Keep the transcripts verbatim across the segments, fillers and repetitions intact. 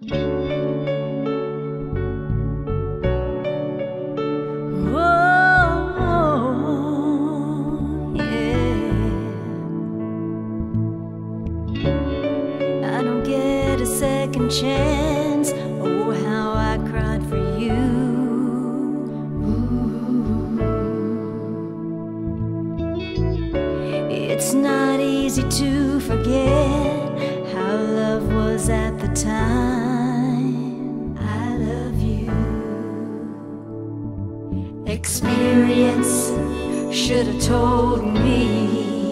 A second chance. Oh, how I cried for you. Ooh. It's not easy to forget how love was at the time. I love you. Experience should have told me.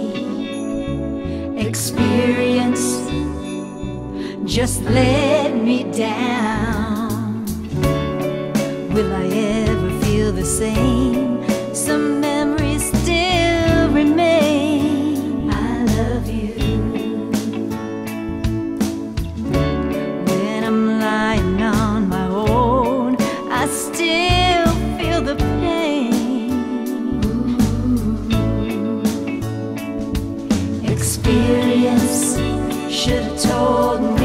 Experience just let me down. Will I ever feel the same? Some memories still remain. I love you. When I'm lying on my own, I still feel the pain. Ooh. Experience should have told me.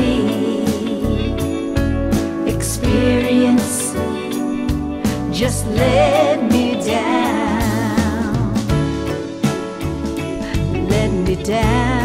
Experience just let me down. Let me down.